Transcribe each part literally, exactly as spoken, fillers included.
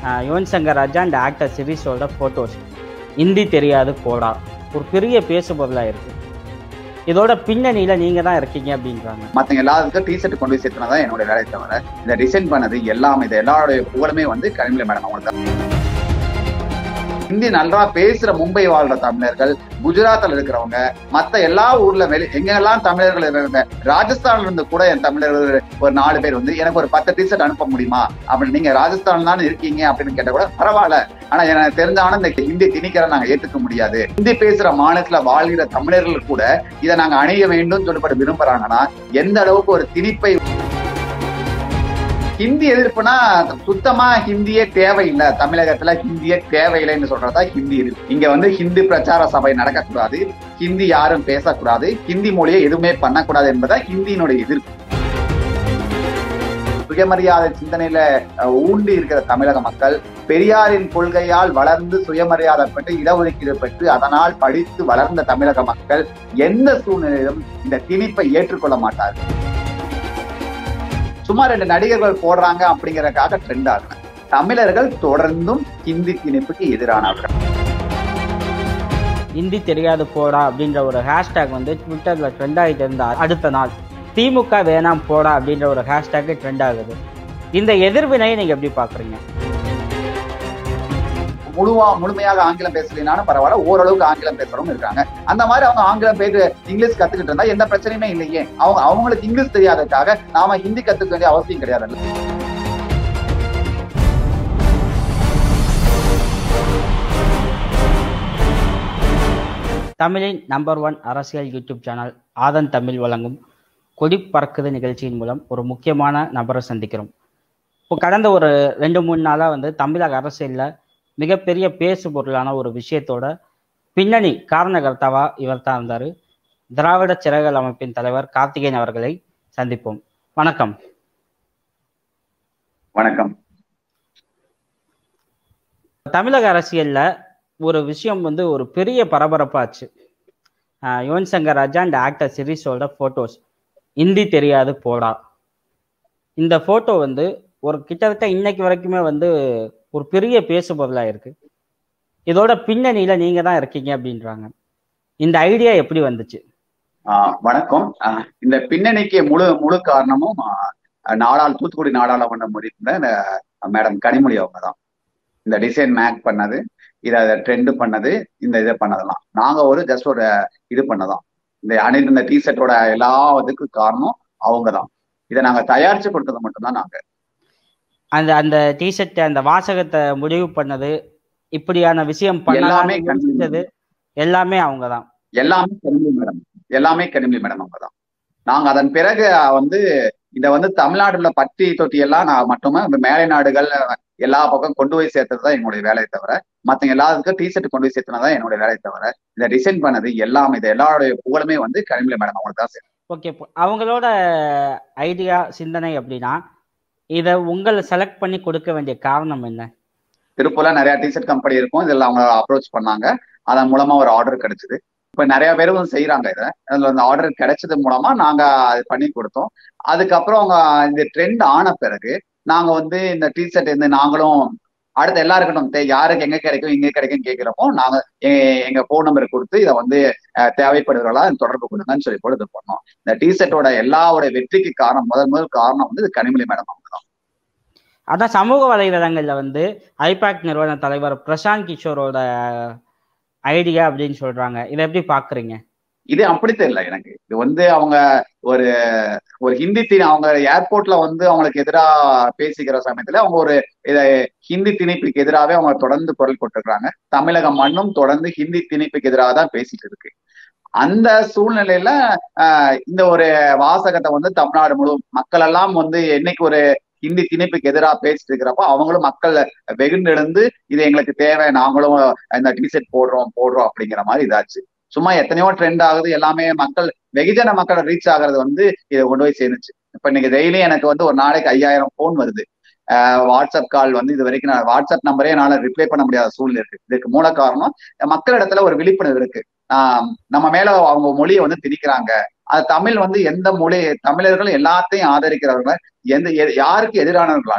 Yuvan Shankar Raja and actor சிரீஸோட photos Hindi தெரியாது போடா ஒரு பெரிய பேசுபொருளாக இருக்குது. இதோட பின்னணியில் நீங்கள் தான் இருக்கீங்க அப்படின்றாங்க. மற்ற எல்லாத்துக்கும் டிஷர்ட் கொண்டு போய் சேர்த்துனா தான் என்னோட வேலையை தவிர இந்த டிசைன் பண்ணது எல்லாமே இது எல்லாருடைய புகழுமே வந்து கனிமொழி மேடம் அவங்களுக்கு தான். ஹிந்தி நல்லா பேசுற மும்பை வாழ்ற தமிழர்கள், குஜராத்ல இருக்கிறவங்க, மத்த எல்லா ஊர்ல வெளி எங்கெல்லாம் தமிழர்கள் இருக்காங்க, ராஜஸ்தான்ல இருந்து கூட என் தமிழர்கள் ஒரு நாலு பேர் வந்து எனக்கு ஒரு பத்து டிஷர்ட் அனுப்ப முடியுமா அப்படின்னு, நீங்க ராஜஸ்தான் தானே இருக்கீங்க அப்படின்னு கேட்ட கூட பரவாயில்ல, ஆனா எனக்கு தெரிஞ்சாலும் இந்த ஹிந்தி திணிக்கிற நாங்க ஏத்துக்க முடியாது. ஹிந்தி பேசுற மாநிலத்துல வாழ்கிற தமிழர்கள் கூட இதை நாங்க அணிய வேண்டும் சொல்லப்பட்டு விரும்புறாங்கன்னா எந்த அளவுக்கு ஒரு திணிப்பை. ஹிந்தி எதிர்ப்புனா சுத்தமா ஹிந்தியே தேவையில்லை, தமிழகத்துல ஹிந்தியே தேவையில்லைன்னு சொல்றதா ஹிந்தி இருக்கு. இங்க வந்து ஹிந்தி பிரச்சார சபை நடக்கக்கூடாது, ஹிந்தி யாரும் பேசக்கூடாது, ஹிந்தி மொழியை எதுவுமே பண்ணக்கூடாது என்பதா ஹிந்தியினுடைய எதிர்ப்பு. சுயமரியாதை சிந்தனையில ஊண்டி இருக்கிற தமிழக மக்கள் பெரியாரின் கொள்கையால் வளர்ந்து சுயமரியாதை பெற்று இடஒதுக்கீடு பெற்று அதனால் படித்து வளர்ந்த தமிழக மக்கள் எந்த சூழ்நிலையிலும் இந்த திணிப்பை ஏற்றுக்கொள்ள மாட்டார்கள். சும்மா ரெண்டு நடிகர்கள் போடுறாங்க அப்படிங்கறதுக்காக ட்ரெண்ட் ஆகல. தமிழர்கள் தொடர்ந்தும் ஹிந்தி திணிப்புக்கு எதிரானவர்கள். ஹிந்தி தெரியாது போடா அப்படின்ற ஒரு ஹேஷ்டேக் வந்து ட்விட்டர்ல ட்ரெண்ட் ஆகிட்டு இருந்தா அடுத்த நாள் திமுக வேணாம் போடா அப்படின்ற ஒரு ஹேஷ்டேக் ட்ரெண்ட் ஆகுது. இந்த எதிர்வினையை நீங்க எப்படி பாக்குறீங்க? முழுவா முழுமையாக ஆங்கிலம் பேசலைனாலும் பரவாயில்ல, ஓரளவுக்கு ஆங்கிலம் பேசுறவங்க இருக்காங்க. அந்த மாதிரி அவங்க ஆங்கிலம் பேச இங்கிலீஷ் கத்துக்கிட்டு இருந்தா எந்த பிரச்சனையுமே இல்லையே. அவங்க அவங்களுக்கு இங்கிலீஷ் தெரியாததுக்காக நாம ஹிந்தி கத்துக்க வேண்டிய அவசியம் கிடையாது. தமிழின் நம்பர் ஒன் அரசியல் யூடியூப் சேனல் ஆதன் தமிழ் வழங்கும் கொடி பறக்குது நிகழ்ச்சியின் மூலம் ஒரு முக்கியமான நபரை சந்திக்கிறோம். இப்போ கடந்த ஒரு ரெண்டு மூணு நாளாக வந்து தமிழக அரசியலில் மிகப்பெரிய பேசு பொருளான ஒரு விஷயத்தோட பின்னணி காரணகர்த்தாவா இவர் தான் இருந்தார். திராவிட சிறகுகள் அமைப்பின் தலைவர் கார்த்திகேயன் அவர்களை சந்திப்போம். வணக்கம். வணக்கம். தமிழக அரசியல்ல ஒரு விஷயம் வந்து ஒரு பெரிய பரபரப்பாச்சு. யுவன் சங்கர் ராஜா அண்ட் ஆக்டர் சிரீஸோட ஃபோட்டோஸ் ஹிந்தி தெரியாது போடா. இந்த ஃபோட்டோ வந்து ஒரு கிட்டத்தட்ட இன்னைக்கு வரைக்குமே வந்து ஒரு பெரிய பேசு பொருளாக இருக்கு. இதோட பின்னணியில நீங்க தான் இருக்கீங்க அப்படின்றாங்க. இந்த ஐடியா எப்படி வந்துச்சு? ஆஹ் வணக்கம். இந்த பின்னணிக்கு முழு முழு காரணமும் நாடாள் தூத்துக்குடி நாடாளுமன்ற முடிந்த மேடம் கனிமொழி அவங்க தான். இந்த டிசைன் மேக் பண்ணது, இதை ட்ரெண்ட் பண்ணது, இந்த இதை பண்ணதெல்லாம் நாங்க ஒரு ஜஸ்ட் ஒரு இது பண்ணதான். இந்த அணில் இந்த டிஷர்ட்டோட எல்லா இதுக்கு காரணம் அவங்க தான். இதை நாங்க தயாரிச்சு கொடுத்தது மட்டும்தான். நாங்க அந்த அந்த டிஷர்ட் அந்த வாசகத்தை முடிவு பண்ணது, இப்படியான விஷயம் எல்லாமே எல்லாமே அவங்க தான். எல்லாமே கனிமொழி மேடம் எல்லாமே கனிமொழி மேடம் அவங்க தான். நாங்க அதன் பிறகு வந்து இதை வந்து தமிழ்நாடுல பட்டி தொட்டி எல்லாம் நான் மட்டுமே மேலை நாடுகள் எல்லா பக்கம் கொண்டு போய் சேர்த்தது தான் என்னுடைய வேலையை தவிர, மற்ற எல்லாத்துக்கும் டிஷர்ட் கொண்டு போய் சேர்த்தனதான் என்னுடைய வேலையை தவிர, இதை டிசைன் பண்ணது எல்லாமே இது எல்லாருடைய புகழுமே வந்து கனிமொழி மேடம் அவங்களுக்கு தான் சேர்த்து. ஓகே, அவங்களோட ஐடியா சிந்தனை அப்படின்னா இதை உங்களை செலக்ட் பண்ணி கொடுக்க வேண்டிய காரணம் என்ன? திருப்பூர்ல நிறைய டிஷர்ட் கம்பெனி இருக்கும், இதெல்லாம் அவங்க அப்ரோச் பண்ணாங்க. அதன் மூலமா ஒரு ஆர்டர் கிடைச்சது. இப்ப நிறைய பேரும் செய்யறாங்க. இதை அதுல அந்த ஆர்டர் கிடைச்சது மூலமா நாங்க அது பண்ணி கொடுத்தோம். அதுக்கப்புறம் அவங்க இந்த ட்ரெண்ட் ஆன பிறகு நாங்க வந்து இந்த டிஷர்ட் வந்து நாங்களும் அடுத்த எல்லாருக்கட்டும் யாருக்கு எங்க கிடைக்கும் இங்க கிடைக்கும் கேட்கிறப்போ நாங்க எங்க போன் நம்பரை கொடுத்து இதை வந்து தேவைப்படுகிறவர்களா தொடர்பு கொடுங்கன்னு சொல்லி பொழுது பண்ணோம். இந்த டிஷர்ட்டோட எல்லாவோட வெற்றிக்கு காரணம் முதல் முதல் காரணம் வந்து இது கனிமொழி மேடம் அவங்க தான். அதான் சமூக வலைதளங்கள்ல வந்து ஐபாக் நிறுவன தலைவர் பிரசாந்த் கிஷோரோட ஐடியா அப்படின்னு சொல்றாங்க. இதை எப்படி பாக்குறீங்க? இது அப்படி தெரியல எனக்கு. இது வந்து அவங்க ஒரு ஒரு ஹிந்தி திணி அவங்க ஏர்போர்ட்ல வந்து அவங்களுக்கு எதிராக பேசிக்கிற சமயத்துல அவங்க ஒரு இதை ஹிந்தி திணிப்புக்கு எதிராகவே அவங்க தொடர்ந்து குரல் கொடுத்துருக்காங்க. தமிழக மண்ணும் தொடர்ந்து ஹிந்தி திணிப்புக்கு எதிராக தான் பேசிட்டு இருக்கு. அந்த சூழ்நிலையில ஆஹ் இந்த ஒரு வாசகத்தை வந்து தமிழ்நாடு முழு மக்கள் எல்லாம் வந்து என்னைக்கு ஒரு ஹிந்தி திணிப்புக்கு எதிராக பேசிட்டு இருக்கிறப்போ அவங்களும் மக்கள் வெகுண்டெழுந்து இது எங்களுக்கு தேவை, நாங்களும் இந்த டிஷர்ட் போடுறோம் போடுறோம் அப்படிங்கிற மாதிரி இதாச்சு. சும்மா எத்தனையோ ட்ரெண்ட் ஆகுது, எல்லாமே மக்கள் வெகுஜன மக்கள் ரீச் ஆகுறது வந்து இதை கொண்டு போய் சேர்ந்துச்சு. இப்ப இன்னைக்கு டெய்லி எனக்கு வந்து ஒரு நாளைக்கு ஐயாயிரம் போன் வருது. ஆஹ் வாட்ஸ்அப் கால் வந்து இது வரைக்கும் நான் வாட்ஸ்அப் நம்பரே என்னால ரிப்ளை பண்ண முடியாத சூழ்நிலை இருக்கு. இதுக்கு மூல காரணம் மக்களிடத்துல ஒரு விழிப்புணர்வு இருக்கு. ஆஹ் நம்ம மேல அவங்க மொழியை வந்து திணிக்கிறாங்க. அது தமிழ் வந்து எந்த மொழி தமிழர்கள் எல்லாத்தையும் ஆதரிக்கிறவர்கள் எந்த யாருக்கு எதிரானவர்கள் அல்ல.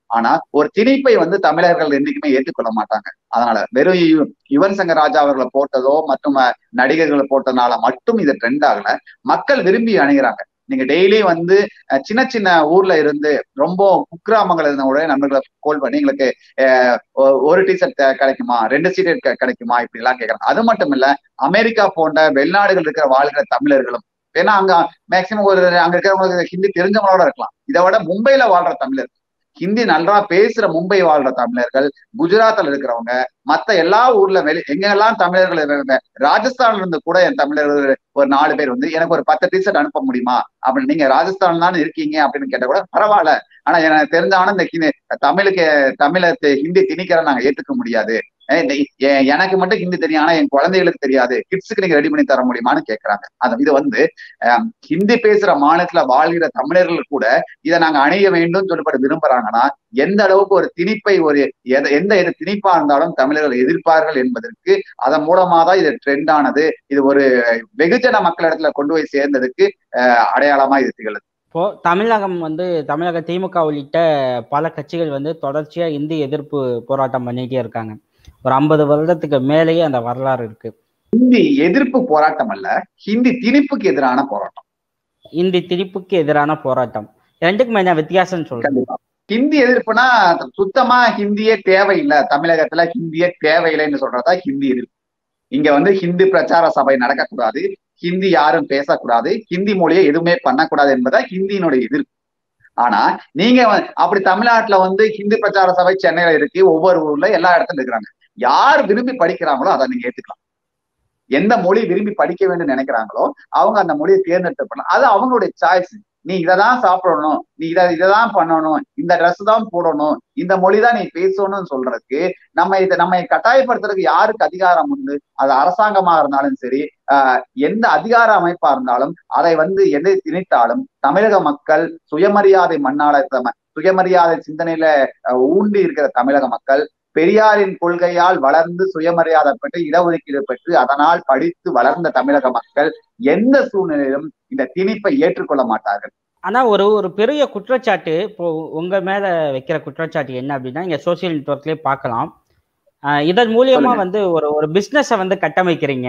ஆனா ஒரு திணிப்பை வந்து தமிழர்கள் என்னைக்குமே ஏற்றுக்கொள்ள மாட்டாங்க. அதனால வெறும் யு- யுவன் சங்கர் ராஜா அவர்களை போட்டதோ மற்றும் அஹ், நடிகர்களை போட்டதுனால மட்டும் இது ட்ரெண்ட் ஆகல. மக்கள் விரும்பி அணுகிறாங்க. நீங்க டெய்லி வந்து அஹ், சின்ன சின்ன ஊர்ல இருந்து ரொம்ப குக்கிராமங்கள் இருந்த உடனே நண்பர்களை கோல் பண்ணி எங்களுக்கு அஹ், ஒ- ஒரு டிஷர்ட் கிடைக்குமா, ரெண்டு சீட் கிடைக்குமா, இப்படி எல்லாம் கேட்கறாங்க. அது மட்டும் இல்ல, அமெரிக்கா போன்ற வெளிநாடுகள் இருக்கிற வாழ்கிற தமிழர்களும், ஏன்னா அங்க மேக்சிமம் ஒரு அங்க இருக்கிறவங்களுக்கு ஹிந்தி தெரிஞ்சவங்களோட இருக்கலாம். இதை விட மும்பைல வாழ்ற தமிழர், ஹிந்தி நல்லா பேசுற மும்பை வாழ்ற தமிழர்கள், குஜராத்ல இருக்கிறவங்க, மத்த எல்லா ஊர்ல வெளி எங்கெல்லாம் தமிழர்கள் இருக்காங்க, ராஜஸ்தான்ல இருந்து கூட என் தமிழர்கள் ஒரு நாலு பேர் வந்து எனக்கு ஒரு பத்து டிஷர்ட் அனுப்ப முடியுமா அப்படின்னு, நீங்க ராஜஸ்தான் தானே இருக்கீங்க அப்படின்னு கேட்ட கூட பரவாயில்ல, ஆனா எனக்கு தெரிஞ்சாலும் இந்த ஹிந்தி தமிழுக்கு தமிழை தெ- ஹிந்தி திணிக்கிற நாங்க ஏத்துக்க முடியாது. ஏய், இந்த எ- எனக்கு மட்டும் ஹிந்தி தெரியும், ஆனா என் குழந்தைகளுக்கு தெரியாது, கிட்ஸுக்கு நீங்க ரெடி பண்ணி தர முடியுமான்னு கேட்கறாங்க. அது இது வந்து அஹ், ஹிந்தி பேசுற மாநிலத்துல வாழ்கிற தமிழர்கள் கூட இதை நாங்க அணிய வேண்டும் சொல்லப்பட்டு விரும்புறாங்கன்னா, எந்த அளவுக்கு ஒரு திணிப்பை, ஒரு எத- எந்த இது திணிப்பா இருந்தாலும் தமிழர்கள் எதிர்ப்பார்கள் என்பதற்கு அதன் மூலமா தான் இது ட்ரெண்ட் ஆனது. இது ஒரு வெகுஜன மக்களிடத்துல கொண்டு போய் சேர்ந்ததுக்கு அஹ், அடையாளமா இது திகழுது. இப்போ தமிழகம் வந்து தமிழக திமுக உள்ளிட்ட பல கட்சிகள் வந்து தொடர்ச்சியா இந்தி எதிர்ப்பு போராட்டம் பண்ணிட்டே இருக்காங்க. ஒரு ஐம்பது வருடத்துக்கு மேலேயே அந்த வரலாறு இருக்கு. ஹிந்தி எதிர்ப்பு போராட்டம் அல்ல, ஹிந்தி திணிப்புக்கு எதிரான போராட்டம். இந்தி திணிப்புக்கு எதிரான போராட்டம், ரெண்டுக்கும் என்ன வித்தியாசம் சொல்றேன். கண்டிப்பா. ஹிந்தி எதிர்ப்புனா சுத்தமா ஹிந்தியே தேவையில்லை, தமிழகத்துல ஹிந்தியே தேவையில்லைன்னு சொல்றதா ஹிந்தி எதிர்ப்பு. இங்க வந்து ஹிந்தி பிரச்சார சபை நடக்கக்கூடாது, ஹிந்தி யாரும் பேசக்கூடாது, ஹிந்தி மொழியை எதுவுமே பண்ணக்கூடாது என்பதா ஹிந்தியினுடைய எதிர்ப்பு. ஆனா நீங்க வந்து- அப்படி தமிழ்நாட்டுல வந்து ஹிந்தி பிரச்சார சபை சென்னையில இருக்கு, ஒவ்வொரு ஊர்ல எல்லா இடத்துல இருக்கிறாங்க. யார் விரும்பி படிக்கிறாங்களோ அதை நீங்க ஏத்துக்கலாம். எந்த மொழி விரும்பி படிக்க வேண்டும் நினைக்கிறாங்களோ அவங்க அந்த மொழியை தேர்ந்தெடுத்து பண்ணலாம். அது அவங்களுடைய சாய்ஸ். நீ இதைதான் சாப்பிடணும், நீ இதை இதைதான் பண்ணணும், இந்த ட்ரெஸ் தான் போடணும், இந்த மொழி தான் நீ பேசணும்னு சொல்றதுக்கு நம்ம இதை நம்ம கட்டாயப்படுத்துறதுக்கு யாருக்கு அதிகாரம் உண்டு? அது அரசாங்கமா இருந்தாலும் சரி, ஆஹ் எந்த அதிகார அமைப்பா இருந்தாலும் அதை வந்து எதை திணித்தாலும் தமிழக மக்கள் சுயமரியாதை மண்ணால சுயமரியாதை சிந்தனையில ஊண்டி இருக்கிற தமிழக மக்கள் பெரியாரின் கொள்கையால் வளர்ந்து சுயமரியாதை பெற்று இடஒதுக்கீடு பெற்று அதனால் படித்து வளர்ந்த தமிழக மக்கள் எந்த சூழ்நிலையிலும் இந்த திணிப்பை ஏற்றுக்கொள்ள மாட்டார்கள். ஆனா ஒரு ஒரு பெரிய குற்றச்சாட்டு இப்போ உங்க மேல வைக்கிற குற்றச்சாட்டு என்ன அப்படின்னா, இங்க சோசியல் நெட்வொர்க்லயே பார்க்கலாம். ஆஹ் இதன் மூலியமா சொல்லுங்க. வந்து ஒரு ஒரு பிசினஸை வந்து கட்டமைக்கிறீங்க.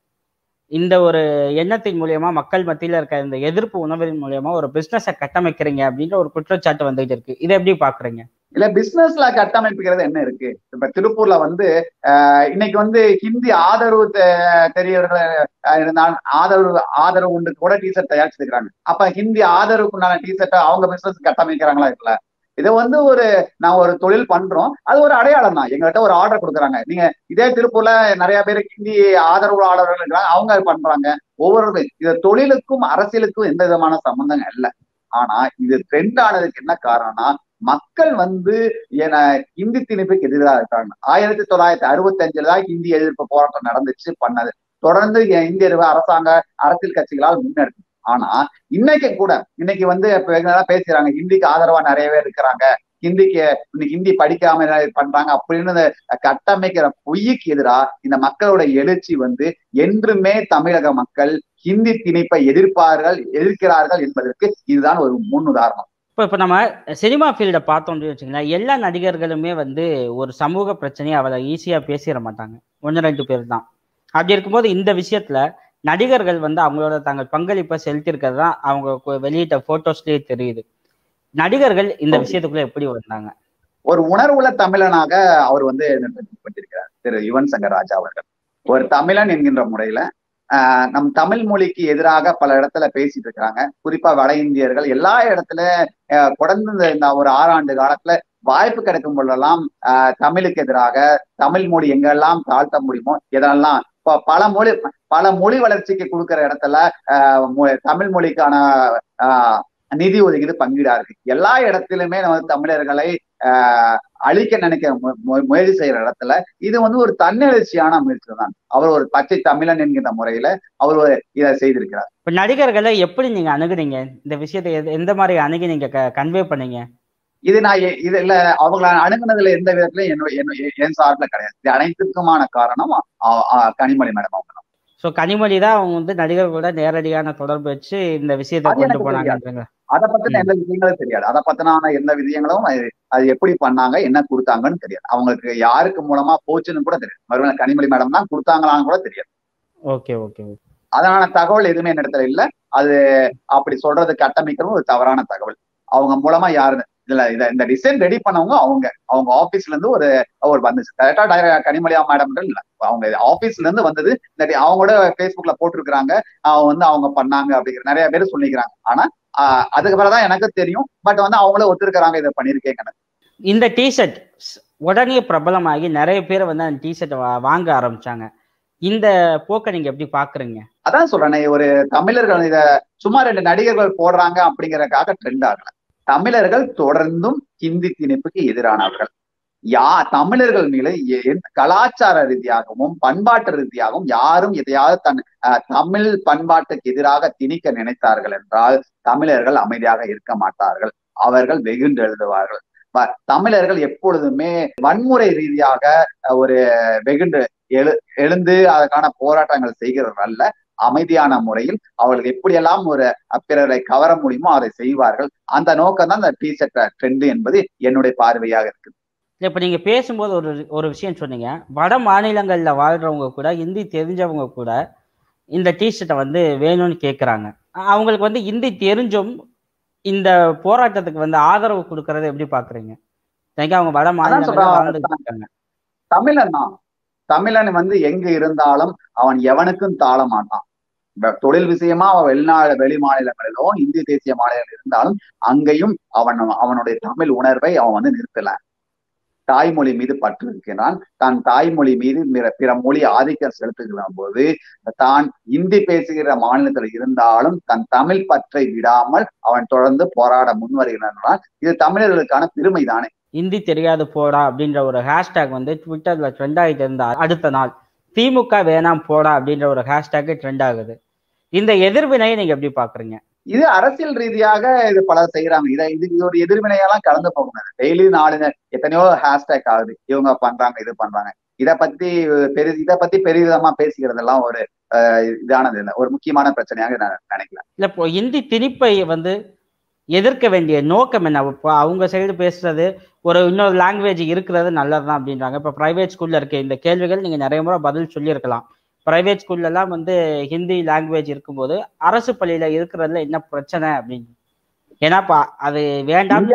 இந்த ஒரு எண்ணத்தின் மூலியமா மக்கள் மத்தியில இருக்க இந்த எதிர்ப்பு உணர்வின் மூலியமா ஒரு பிசினஸை கட்டமைக்கிறீங்க அப்படின்ற ஒரு குற்றச்சாட்டு வந்துட்டு இருக்கு. இதை எப்படி பாக்குறீங்க? இல்ல, பிசினஸ்ல கட்டமைப்புகிறது என்ன இருக்கு? இப்ப திருப்பூர்ல வந்து ஆஹ் இன்னைக்கு வந்து ஹிந்தி ஆதரவு தெரியவர்கள் இருந்தாலும் ஆதரவு ஆதரவு உண்டு கூட டிஷர்ட் தயாரிச்சிருக்காங்க. அப்ப ஹிந்தி ஆதரவுக்குண்டான டிஷர்ட்டை அவங்க பிசினஸ் கட்டமைக்கிறாங்களா? இல்ல, இதை வந்து ஒரு நான் ஒரு தொழில் பண்றோம், அது ஒரு அடையாளம் தான். எங்ககிட்ட ஒரு ஆர்டர் கொடுக்குறாங்க. நீங்க இதே திருப்பூர்ல நிறைய பேர் ஹிந்தி ஆதரவு ஆர்டர்கள் இருக்கிறாங்க, அவங்க பண்றாங்க. ஒவ்வொரு இது தொழிலுக்கும் அரசியலுக்கும் எந்த விதமான சம்பந்தம் இல்லை. ஆனா இது ட்ரெண்ட் ஆனதுக்கு என்ன காரணம்னா, மக்கள் வந்து என ஹிந்தி திணிப்புக்கு எதிராக இருக்காங்க. ஆயிரத்தி தொள்ளாயிரத்தி அறுபத்தி அஞ்சுல தான் ஹிந்தி எதிர்ப்பு போராட்டம் நடந்துச்சு, பண்ணது. தொடர்ந்து இந்திய அரசாங்க அரசியல் கட்சிகளால் முன்னெடுக்கும். ஆனா இன்னைக்கு கூட இன்னைக்கு வந்து பேசுறாங்க, ஹிந்திக்கு ஆதரவா நிறைய பேர் இருக்கிறாங்க, ஹிந்திக்கு இன்னைக்கு ஹிந்தி படிக்காம பண்றாங்க அப்படின்னு கட்டமைக்கிற பொய்யுக்கு எதிராக இந்த மக்களோட எழுச்சி வந்து என்றுமே தமிழக மக்கள் ஹிந்தி திணிப்பை எதிர்ப்பார்கள், எதிர்க்கிறார்கள் என்பதற்கு இதுதான் ஒரு முன் உதாரணம். இப்போ இப்போ நம்ம சினிமா ஃபீல்டை பார்த்தோம் அப்படின்னு வச்சுங்களேன், எல்லா நடிகர்களுமே வந்து ஒரு சமூக பிரச்சனையை அவளை ஈஸியாக பேசிட மாட்டாங்க. ஒன்று ரெண்டு பேர் தான். அப்படி இருக்கும்போது இந்த விஷயத்துல நடிகர்கள் வந்து அவங்களோட தங்கள் பங்களிப்பை செலுத்தியிருக்கிறது தான் அவங்க வெளியிட்ட போட்டோஸ்லேயே தெரியுது. நடிகர்கள் இந்த விஷயத்துக்குள்ள எப்படி வந்தாங்க? ஒரு உணர்வுள்ள தமிழனாக அவர் வந்து நிறுவப்பட்டிருக்கிறார் திரு யுவன் சங்கர் ராஜா அவர்கள். ஒரு தமிழன் என்கின்ற முறையில ஆஹ் நம் தமிழ் மொழிக்கு எதிராக பல இடத்துல பேசிட்டு இருக்கிறாங்க. குறிப்பா வட இந்தியர்கள் எல்லா இடத்துல அஹ் தொடர்ந்து இந்த ஒரு ஆறாண்டு காலத்துல வாய்ப்பு கிடைக்கும் பொழுதெல்லாம் ஆஹ் தமிழுக்கு எதிராக தமிழ் மொழி எங்கெல்லாம் தாழ்த்த முடியுமோ இதெல்லாம் இப்போ பல மொழி பல மொழி வளர்ச்சிக்கு கொடுக்குற இடத்துல ஆஹ் தமிழ் மொழிக்கான ஆஹ் நிதி ஒதுக்கீடு பங்கீடா இருக்கு. எல்லா இடத்திலுமே நம்ம தமிழர்களை ஆஹ் அழிக்க நினைக்க முயற்சி செய்யற இடத்துல இது வந்து ஒரு தன்னெழுச்சியான முயற்சி தான். அவர் ஒரு பச்சை தமிழன் என்கிற முறையில அவர் இதை செய்திருக்கிறார். இப்ப நடிகர்களை எப்படி நீங்க அணுகுனீங்க? இந்த விஷயத்தை எந்த மாதிரி அணுகி நீங்க கன்வே பண்ணீங்க? இது நான் இது இல்ல அவங்கள அணுகுனதுல எந்த விதத்துலயும் என்னோட என் சார்பில் கிடையாது. இது அனைத்துக்குமான காரணம் கனிமொழி மேடம் அவங்க தான். ஸோ கனிமொழி தான் அவங்க வந்து நடிகர்களோட நேரடியான தொடர்பு வச்சு இந்த விஷயத்தை கொண்டு போனாங்க. அதை பத்தின எந்த விஷயங்களும் தெரியாது. அதை பத்தினான எந்த விஷயங்களும் அது எப்படி பண்ணாங்க, என்ன கொடுத்தாங்கன்னு தெரியாது. அவங்களுக்கு யாருக்கு மூலமா போச்சுன்னு கூட தெரியாது. மறுபடியும் கனிமொழி மேடம் தான் கொடுத்தாங்களான்னு கூட தெரியாது. ஓகே ஓகே அதனால தகவல் எதுவுமே என்னிடத்துல இல்ல. அது அப்படி சொல்றது கட்டமைக்கவும் ஒரு தவறான தகவல். அவங்க மூலமா யாரு இதுல இத இந்த டிசைன் ரெடி பண்ணவங்க அவங்க அவங்க ஆபீஸ்ல இருந்து ஒரு ஒரு வந்துச்சு. கரெக்டா கனிமொழியா மேடம் இல்ல, அவங்க ஆபீஸ்ல இருந்து வந்தது. இந்த அவங்களோட பேஸ்புக்ல போட்டிருக்கிறாங்க, அவங்க வந்து அவங்க பண்ணாங்க அப்படிங்கிற நிறைய பேர் சொல்லிக்கிறாங்க. ஆனா ஆஹ் அதுக்கு பிறகுதான் எனக்கு தெரியும். பட் வந்து அவங்களே ஒத்துருக்கிறாங்க இதை பண்ணிருக்கேங்க. இந்த டிஷர்ட் உடனே பிரபலமாகி நிறைய பேர் வந்து அந்த டிஷர்ட் வாங்க ஆரம்பிச்சாங்க. இந்த போக்கை நீங்க எப்படி பாக்குறீங்க? அதான் சொல்றேன், ஒரு தமிழர்கள் இத சும்மா ரெண்டு நடிகர்கள் போடுறாங்க அப்படிங்கறதுக்காக ட்ரெண்ட் ஆகல. தமிழர்கள் தொடர்ந்தும் ஹிந்தி திணிப்புக்கு எதிரானவர்கள். யா தமிழர்கள் மீது கலாச்சார ரீதியாகவும் பண்பாட்டு ரீதியாகவும் யாரும் எதையாவது தன் தமிழ் பண்பாட்டுக்கு எதிராக திணிக்க நினைத்தார்கள் என்றால் தமிழர்கள் அமைதியாக இருக்க மாட்டார்கள். அவர்கள் வெகுண்டு எழுதுவார்கள். தமிழர்கள் எப்பொழுதுமே வன்முறை ரீதியாக ஒரு வெகுண்டு எழு எழுந்து அதற்கான போராட்டங்கள் செய்கிறவர்கள் அல்ல. அமைதியான முறையில் அவர்கள் எப்படியெல்லாம் ஒரு பிறரை கவர முடியுமோ அதை செய்வார்கள். அந்த நோக்கம் தான் இந்த டி ஷர்ட் ட்ரெண்ட் என்பது என்னுடைய பார்வையாக இருக்குது. இப்ப நீங்க பேசும்போது ஒரு ஒரு விஷயம் சொன்னீங்க, வட மாநிலங்கள்ல வாழ்றவங்க கூட ஹிந்தி தெரிஞ்சவங்க கூட இந்த டிஷர்ட்டை வந்து வேணும்னு கேட்குறாங்க. அவங்களுக்கு வந்து ஹிந்தி தெரிஞ்சும் இந்த போராட்டத்துக்கு வந்து ஆதரவு கொடுக்கறத எப்படி பாக்குறீங்க? அவங்க வட மாநிலங்கள்ல தமிழன் தான். தமிழன் வந்து எங்க இருந்தாலும் அவன் எவனுக்கும் தாழ மாட்டான். தொழில் விஷயமா அவன் வெளிநாடு வெளி மாநிலங்களிலோ இந்திய தேசிய மாநிலங்கள் இருந்தாலும் அங்கேயும் அவன் அவனுடைய தமிழ் உணர்வை அவன் வந்து நிறுத்தல. தாய்மொழி மீது பற்று இருக்கிறான். தான் தாய்மொழி மீது பிற மொழி ஆதிக்கம் செலுத்துகிற போது தான் இந்தி பேசுகிற மாநிலத்தில் இருந்தாலும் தன் தமிழ் பற்றை விடாமல் அவன் தொடர்ந்து போராட முன்வருகிறான். இது தமிழர்களுக்கான பெருமை தானே. ஹிந்தி தெரியாது போடா அப்படின்ற ஒரு ஹேஷ்டேக் வந்து ட்விட்டர்ல ட்ரெண்ட் ஆகிட்டு இருந்தா அடுத்த நாள் திமுக வேணாம் போடா அப்படின்ற ஒரு ஹேஷ்டேக் ட்ரெண்ட் ஆகுது. இந்த எதிர்வினையை நீங்க எப்படி பாக்குறீங்க? இது அரசியல் ரீதியாக இது பலர் செய்யறாங்க. இதை இது ஒரு எதிர்வினையெல்லாம் கலந்து போகணும். டெய்லி நாலு எத்தனையோ ஹேஷ்டேக் ஆகுது, இவங்க பண்றாங்க இது பண்றாங்க. இதை பத்தி பெரு இதை பத்தி பெரிவிதமா பேசிக்கிறது எல்லாம் ஒரு இதானது இல்லை, ஒரு முக்கியமான பிரச்சனையாக நான் நினைக்கல. இல்ல இப்போ இந்தி திணிப்பை வந்து எதிர்க்க வேண்டிய நோக்கம் என்ன? இப்போ அவங்க சைடு பேசுறது ஒரு இன்னொரு லாங்குவேஜ் இருக்கிறது நல்லதுதான் அப்படின்றாங்க. இப்போ பிரைவேட் ஸ்கூல்ல இருக்க இந்த கேள்விகள் நீங்க நிறைய முறை பதில் சொல்லியிருக்கலாம். பிரைவேட் ஸ்கூல்ல எல்லாம் வந்து ஹிந்தி லாங்குவேஜ் இருக்கும்போது அரசு பள்ளியில இருக்கிறதுல என்ன பிரச்சனை அப்படின்னு. ஏன்னா அது வேண்டாம்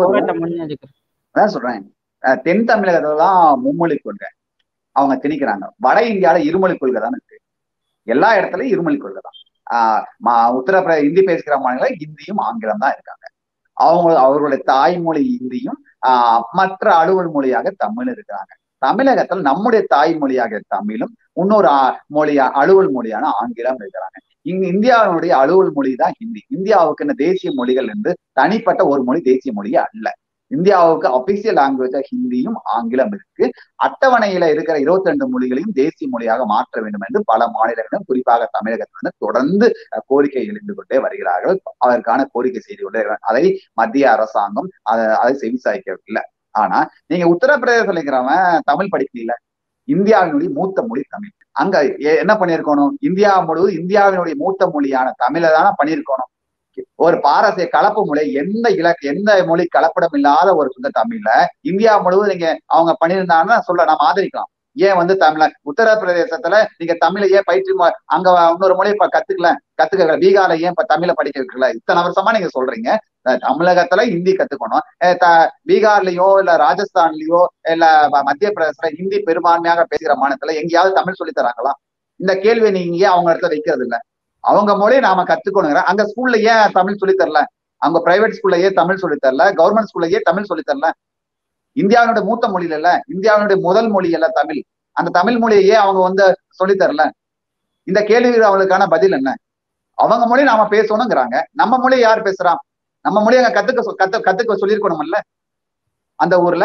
சொல்றேன். தென் தமிழகத்தான் மும்மொழி கொள்கை அவங்க திணிக்கிறாங்க. வட இந்தியாவில இருமொழி கொள்கை தான் இருக்கு. எல்லா இடத்துலயும் இருமொழி கொள்கை தான். ஆஹ் உத்தரப்பிரதேச ஹிந்தி பேசுகிற மாநிலம் ஹிந்தியும் ஆங்கிலம் தான் இருக்காங்க. அவங்க அவர்களுடைய தாய்மொழி ஹிந்தியும் ஆஹ் மற்ற அலுவல் மொழியாக தமிழ் இருக்கிறாங்க. தமிழகத்தில் நம்முடைய தாய்மொழியாக தமிழும் இன்னொரு மொழியா அலுவல் மொழியான ஆங்கிலம் இருக்கிறாங்க. இங்க இந்தியாவினுடைய அலுவல் மொழி தான் ஹிந்தி. இந்தியாவுக்கு தேசிய மொழிகள் என்று தனிப்பட்ட ஒரு மொழி தேசிய மொழியே அல்ல. இந்தியாவுக்கு அபிஷியல் லாங்குவேஜா ஹிந்தியும் ஆங்கிலம் இருக்கு. அட்டவணையில இருக்கிற இருபத்தி ரெண்டு மொழிகளையும் தேசிய மொழியாக மாற்ற வேண்டும் என்று பல மாநிலங்களும் குறிப்பாக தமிழகத்தில் தொடர்ந்து கோரிக்கை எழுந்து கொண்டே வருகிறார்கள். அதற்கான கோரிக்கை செய்து கொண்டே அதை மத்திய அரசாங்கம் அதை அதை செவிசாய்க்கவில்லை. ஆனா நீங்க உத்தரப்பிரதேசத்துல இருக்கிறவன் தமிழ் படிக்கல. இந்தியாவினுடைய மூத்த மொழி தமிழ். அங்க என்ன பண்ணிருக்கணும்? இந்தியா முழுவதும் இந்தியாவினுடைய மூத்த மொழியான தமிழை தானே பண்ணிருக்கணும். ஒரு பாரசீக கலப்பு மொழி, எந்த இலக்கு எந்த மொழி கலப்படம் இல்லாத ஒரு சுத்த தமிழ்ல இந்தியா முழுவதும் நீங்க அவங்க பண்ணியிருந்தாங்கன்னா சொல்ல நாம் ஆதரிக்கலாம். ஏன் வந்து தமிழ உத்தரப்பிரதேசத்துல நீங்க தமிழை ஏன் பயிற்சி அங்க இன்னொரு மொழியை இப்ப கத்துக்கல கத்துக்கல பீகார்ல ஏன் இப்ப தமிழை படிக்க வைக்கல? இத்தனை வருஷமா நீங்க சொல்றீங்க தமிழகத்துல ஹிந்தி கத்துக்கணும். பீகார்லயோ இல்ல ராஜஸ்தான்லயோ இல்ல மத்திய பிரதேசத்துல ஹிந்தி பெரும்பான்மையாக பேசுகிற மாநிலத்துல எங்கேயாவது தமிழ் சொல்லி தராங்களா? இந்த கேள்வியை நீங்க ஏன் அவங்க இடத்துல வைக்கிறது இல்லை? அவங்க மொழியை நாம கத்துக்கணுங்கிற அங்க ஸ்கூல்ல ஏன் தமிழ் சொல்லி தரல? அவங்க பிரைவேட் ஸ்கூல்ல ஏன் தமிழ் சொல்லி தரல? கவர்மெண்ட் ஸ்கூல்ல ஏன் தமிழ் சொல்லி தரல? இந்தியாவினுடைய மூத்த மொழியில இல்ல, இந்தியாவினுடைய முதல் மொழி அல்ல தமிழ். அந்த தமிழ் மொழியே அவங்க வந்து சொல்லி தரல. இந்த கேள்வி அவங்களுக்கான பதில் என்ன? அவங்க மொழி நாம பேசணுங்கிறாங்க. நம்ம மொழியை யார் பேசுறான்? நம்ம மொழியை அங்க கத்துக்க கத்து கத்துக்க சொல்லியிருக்கணும்ல. அந்த ஊர்ல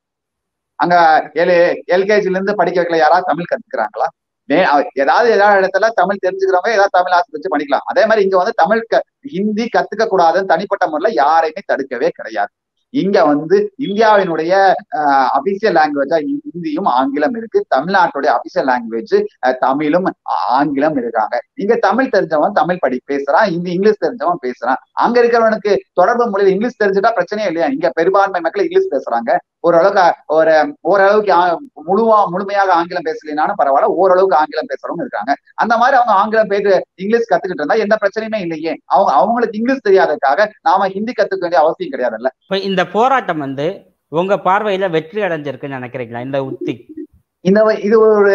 அங்க எல் எல்கேஜில இருந்து படிக்க வைக்கல யாராவது தமிழ் கத்துக்கிறாங்களா? ஏதாவது ஏதாவது இடத்துல தமிழ் தெரிஞ்சுக்கிறவங்க ஏதாவது தமிழ் ஆசிரியர் வச்சு பண்ணிக்கலாம். அதே மாதிரி இங்க வந்து தமிழ் ஹிந்தி கத்துக்க கூடாதுன்னு தனிப்பட்ட முறையில யாரையுமே தடுக்கவே கிடையாது. இங்க வந்து இந்தியாவினுடைய அபிஷியல் லாங்குவேஜா ஹிந்தியும் ஆங்கிலம் இருக்கு. தமிழ்நாட்டுடைய அபிஷியல் லாங்குவேஜ் தமிழும் ஆங்கிலம் இருக்காங்க. இங்க தமிழ் தெரிஞ்சவன் தமிழ் படி பேசுறான், இந்தி இங்கிலீஷ் தெரிஞ்சவன் பேசுறான். அங்க இருக்கிறவனுக்கு தொடர்பு மொழியில் இங்கிலீஷ் தெரிஞ்சுட்டா பிரச்சனையே இல்லையா? இங்க பெரும்பான்மை மக்கள் இங்கிலீஷ் பேசுறாங்க. ஓரளவுக்கு ஒரு ஓரளவுக்கு முழுவா முழுமையாக ஆங்கிலம் பேசலினாலும் பரவாயில்ல, ஓரளவுக்கு ஆங்கிலம் பேசுறவங்க இருக்காங்க. அந்த மாதிரி அவங்க ஆங்கிலம் பேச இங்கிலீஷ் கத்துக்கிட்டு இருந்தா எந்த பிரச்சனையுமே இல்லையே. அவங்க அவங்களுக்கு இங்கிலீஷ் தெரியாததுக்காக நாம ஹிந்தி கத்துக்க வேண்டிய அவசியம் கிடையாதுல்ல. இப்ப இந்த போராட்டம் வந்து உங்க பார்வையில வெற்றி அடைஞ்சிருக்குன்னு நினைக்கிறீங்களா இந்த உத்தி? இந்த இது ஒரு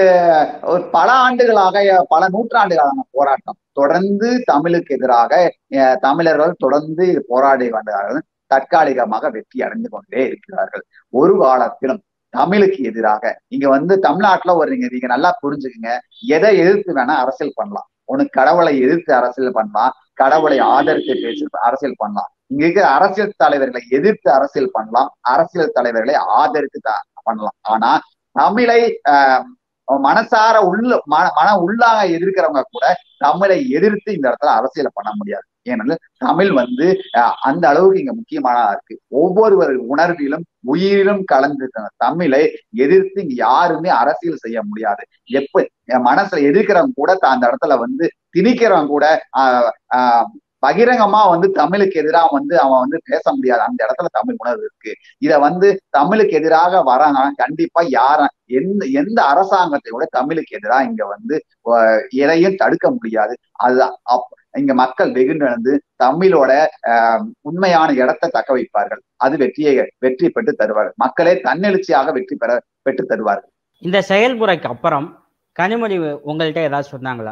பல ஆண்டுகளாக பல நூற்றாண்டுகளான போராட்டம். தொடர்ந்து தமிழுக்கு எதிராக தமிழர்கள் தொடர்ந்து போராடி வந்தார்கள். தற்காலிகமாக வெற்றி அடைந்து கொண்டே இருக்கிறார்கள். ஒரு காலத்திலும் தமிழுக்கு எதிராக இங்க வந்து தமிழ்நாட்டுல ஒரு நீங்க நீங்க நல்லா புரிஞ்சுக்குங்க, எதை எதிர்த்து வேணா அரசியல் பண்ணலாம். உனக்கு கடவுளை எதிர்த்து அரசியல் பண்ணலாம், கடவுளை ஆதரித்து பேசி அரசியல் பண்ணலாம். இங்க இருக்கிற அரசியல் தலைவர்களை எதிர்த்து அரசியல் பண்ணலாம், அரசியல் தலைவர்களை ஆதரித்து பண்ணலாம். ஆனா தமிழை ஆஹ் மனசார உள்ள மன மன உள்ளாக எதிர்க்கிறவங்க கூட தமிழை எதிர்த்து இந்த இடத்துல அரசியலை பண்ண முடியாது. ஏனென்றால் தமிழ் வந்து அந்த அளவுக்கு இங்க முக்கியமானதா இருக்கு. ஒவ்வொருவர் உணர்விலும் உயிரிலும் கலந்து தமிழை எதிர்த்து இங்க யாருமே அரசியல் செய்ய முடியாது. எப்ப மனசுல எதிர்க்கிறவங்க கூட அந்த இடத்துல வந்து திணிக்கிறவங்க கூட ஆஹ் ஆஹ் பகிரங்கமா வந்து தமிழுக்கு எதிராக வந்து அவன் வந்து பேச முடியாது. அந்த இடத்துல தமிழ் உணர்வு இருக்கு. இத வந்து தமிழுக்கு எதிராக வராங்க கண்டிப்பா யார எந்த எந்த அரசாங்கத்தை கூட தமிழுக்கு எதிராக இங்க வந்து எதையும் தடுக்க முடியாது. அதுதான் இங்க மக்கள் வெகுண்டு தமிழோட ஆஹ் உண்மையான இடத்தை தக்க வைப்பார்கள். அது வெற்றியை வெற்றி பெற்று தருவார்கள். மக்களே தன்னெழுச்சியாக வெற்றி பெற பெற்று தருவார்கள். இந்த செயல்முறைக்கு அப்புறம் கனிமொழி உங்கள்கிட்ட ஏதாவது சொன்னாங்களா?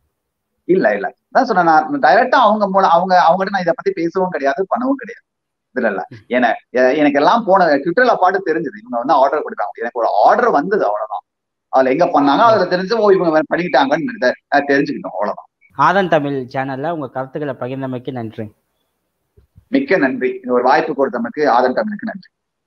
இல்ல இல்ல தான் சொன்னேன். நான் டைரக்டா அவங்க மூலம் அவங்க அவங்ககிட்ட நான் இதை பத்தி பேசவும் கிடையாது, பண்ணவும் கிடையாது. இதுல இல்ல ஏன்னா எனக்கு எல்லாம் போன ட்விட்டர்ல பாட்டு தெரிஞ்சது. இவங்க வந்து ஆர்டர் கொடுத்தாங்க, எனக்கு ஒரு ஆர்டர் வந்தது, அவ்வளவுதான். அதுல எங்க பண்ணாங்க அதுல தெரிஞ்சு ஓ இவங்க பண்ணிக்கிட்டாங்கன்னு தெரிஞ்சுக்கிட்டோம், அவ்வளவுதான். ஆதன் தமிழ் சேனல்ல உங்க கருத்துக்களை பகிர்ந்தமைக்கு நன்றி. மிக்க நன்றி. ஒரு வாய்ப்பு கொடுத்தமைக்கு ஆதன் தமிழுக்கு நன்றி.